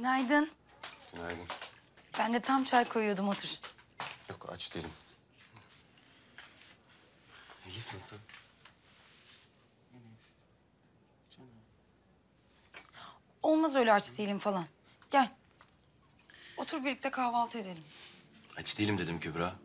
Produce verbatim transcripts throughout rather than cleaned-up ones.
Günaydın. Günaydın. Ben de tam çay koyuyordum, otur. Yok, aç değilim. Elif nasıl? Olmaz öyle aç değilim falan. Gel. Otur birlikte kahvaltı edelim. Aç değilim dedim Kübra.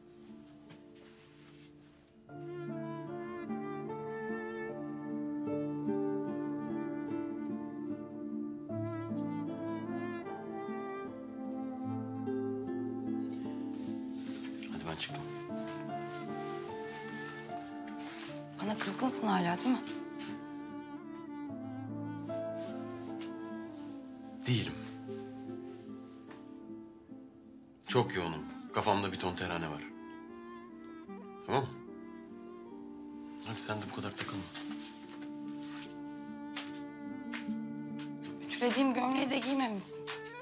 Hadi ben çıktım. Bana kızgınsın hala değil mi? Değilim. Çok yoğunum. Kafamda bir ton terane var. Tamam mı? Hadi sen de bu kadar takılma. Ütülediğim gömleği de giymemişsin.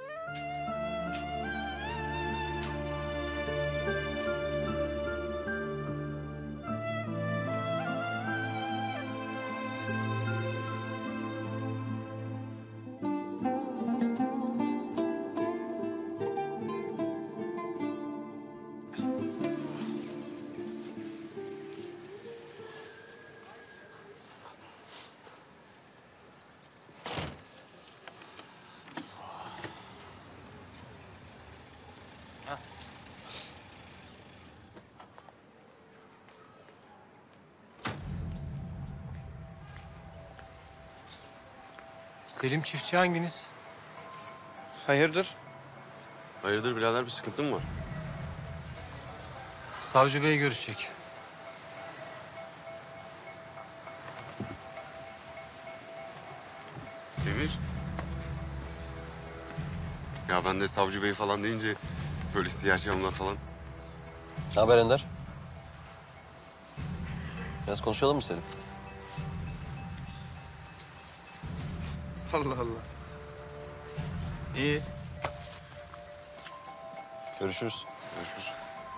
Selim Çiftçi hanginiz? Hayırdır? Hayırdır birader, bir sıkıntın mı var? Savcı Bey görüşecek. Demir. Ya ben de savcı bey falan deyince böyle siyah camlar falan. Ne haber Ender? Biraz konuşalım mı Selim? Allah Allah. İyi. Görüşürüz. Görüşürüz.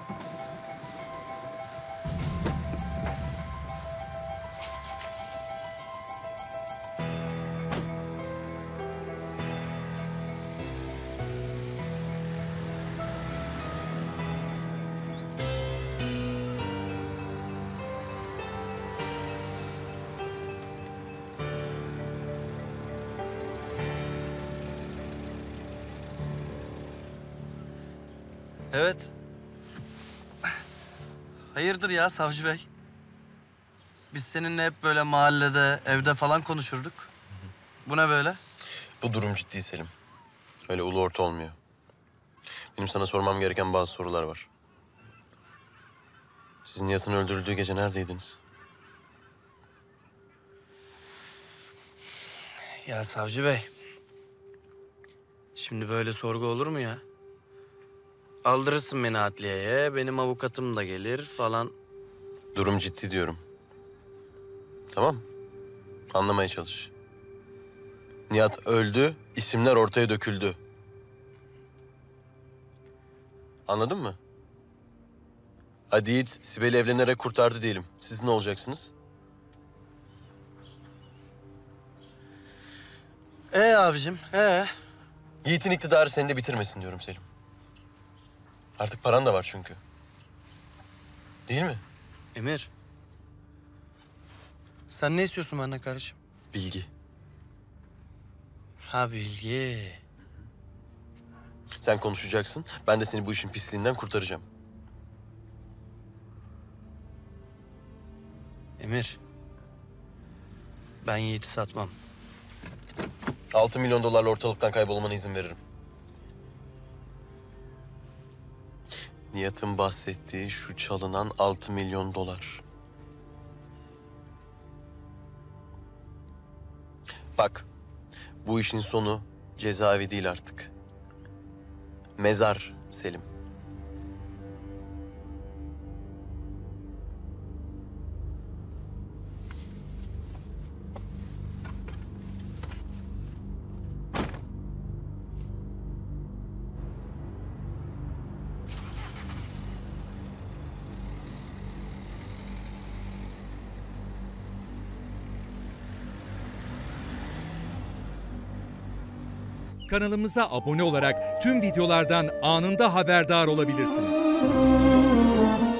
Evet. Hayırdır ya Savcı Bey? Biz seninle hep böyle mahallede, evde falan konuşurduk. Bu ne böyle? Bu durum ciddi Selim. Öyle ulu orta olmuyor. Benim sana sormam gereken bazı sorular var. Siz Nihat'ın öldürüldüğü gece neredeydiniz? Ya Savcı Bey. Şimdi böyle sorgu olur mu ya? Aldırırsın beni adliyeye, benim avukatım da gelir falan. Durum ciddi diyorum. Tamam mı? Anlamaya çalış. Nihat öldü, isimler ortaya döküldü. Anladın mı? Hadi Yiğit, Sibel'i evlenerek kurtardı diyelim. Siz ne olacaksınız? Ee abicim, ee? Yiğit'in iktidarı seni de bitirmesin diyorum Selim. Artık paran da var çünkü. Değil mi? Emir. Sen ne istiyorsun benden kardeşim? Bilgi. Ha bilgi. Sen konuşacaksın, ben de seni bu işin pisliğinden kurtaracağım. Emir. Ben Yiğit'i satmam. Altı milyon dolarla ortalıktan kaybolmana izin veririm. Nihat'ın bahsettiği şu çalınan altı milyon dolar. Bak, bu işin sonu cezaevi değil artık. Mezar Selim. Kanalımıza abone olarak tüm videolardan anında haberdar olabilirsiniz.